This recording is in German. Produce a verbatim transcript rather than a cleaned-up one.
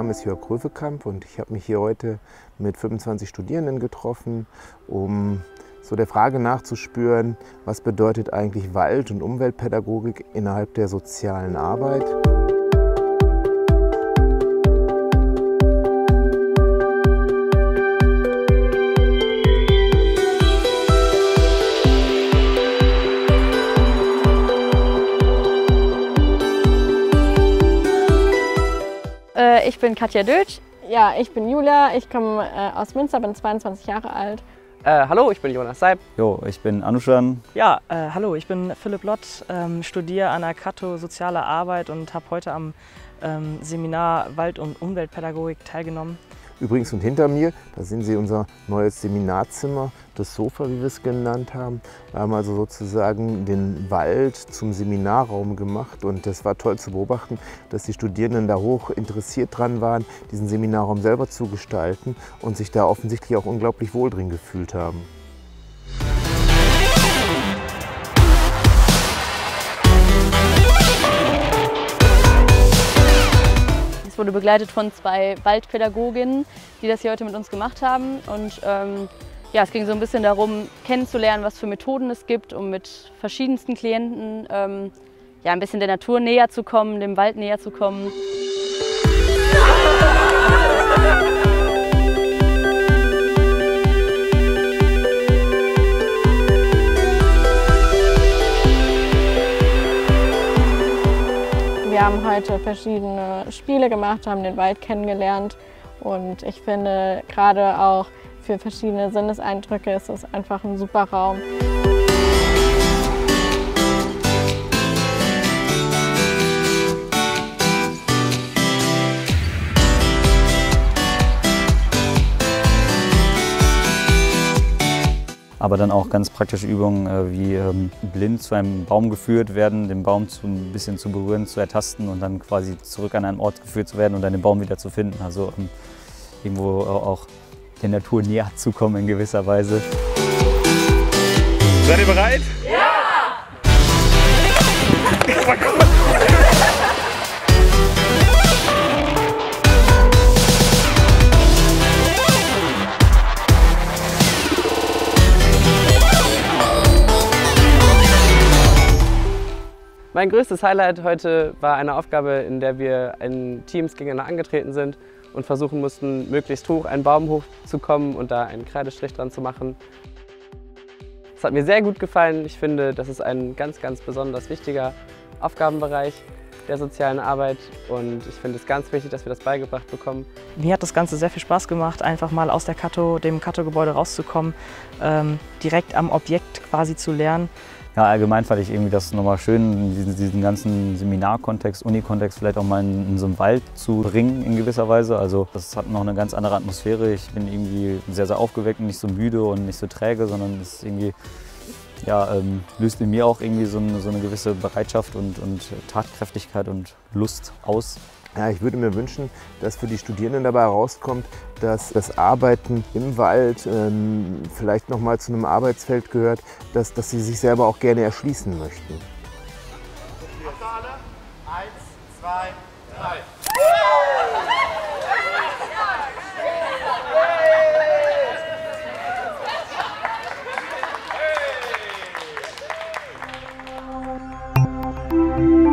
Name ist Jörg Grövekamp und ich habe mich hier heute mit fünfundzwanzig Studierenden getroffen, um so der Frage nachzuspüren, was bedeutet eigentlich Wald- und Umweltpädagogik innerhalb der sozialen Arbeit. Ich bin Katja Dötsch. Ja, ich bin Julia, ich komme äh, aus Münster, bin zweiundzwanzig Jahre alt. Äh, hallo, ich bin Jonas Seib. Jo, ich bin Anushan. Ja, äh, hallo, ich bin Philipp Lott, ähm, studiere an der Kato Soziale Arbeit und habe heute am ähm, Seminar Wald- und Umweltpädagogik teilgenommen. Übrigens, und hinter mir, da sehen Sie unser neues Seminarzimmer, das Sofa, wie wir es genannt haben. Wir haben also sozusagen den Wald zum Seminarraum gemacht und das war toll zu beobachten, dass die Studierenden da hoch interessiert dran waren, diesen Seminarraum selber zu gestalten und sich da offensichtlich auch unglaublich wohl drin gefühlt haben. Es wurde begleitet von zwei Waldpädagoginnen, die das hier heute mit uns gemacht haben. Und ähm, ja, es ging so ein bisschen darum, kennenzulernen, was für Methoden es gibt, um mit verschiedensten Klienten ähm, ja, ein bisschen der Natur näher zu kommen, dem Wald näher zu kommen. Wir haben heute verschiedene Spiele gemacht, haben den Wald kennengelernt und ich finde, gerade auch für verschiedene Sinneseindrücke ist es einfach ein super Raum. Aber dann auch ganz praktische Übungen äh, wie ähm, blind zu einem Baum geführt werden, den Baum zu, ein bisschen zu berühren, zu ertasten und dann quasi zurück an einen Ort geführt zu werden und dann den Baum wieder zu finden. Also ähm, irgendwo auch der Natur näher zu kommen in gewisser Weise. Seid ihr bereit? Ja! Mein größtes Highlight heute war eine Aufgabe, in der wir in Teams gegeneinander angetreten sind und versuchen mussten, möglichst hoch einen Baum hochzukommen und da einen Kreidestrich dran zu machen. Es hat mir sehr gut gefallen. Ich finde, das ist ein ganz, ganz besonders wichtiger Aufgabenbereich der sozialen Arbeit und ich finde es ganz wichtig, dass wir das beigebracht bekommen. Mir hat das Ganze sehr viel Spaß gemacht, einfach mal aus der Kato, dem Kato-Gebäude rauszukommen, ähm, direkt am Objekt quasi zu lernen. Ja, allgemein fand ich irgendwie das nochmal schön, diesen, diesen ganzen Seminarkontext, Unikontext vielleicht auch mal in, in so einen Wald zu bringen in gewisser Weise. Also das hat noch eine ganz andere Atmosphäre. Ich bin irgendwie sehr, sehr aufgeweckt und nicht so müde und nicht so träge, sondern es irgendwie, ja, ähm, löst in mir auch irgendwie so eine, so eine gewisse Bereitschaft und, und Tatkräftigkeit und Lust aus. Ja, ich würde mir wünschen, dass für die Studierenden dabei herauskommt, dass das Arbeiten im Wald ähm, vielleicht noch mal zu einem Arbeitsfeld gehört, dass, dass sie sich selber auch gerne erschließen möchten. Eins, zwei, drei. Hey!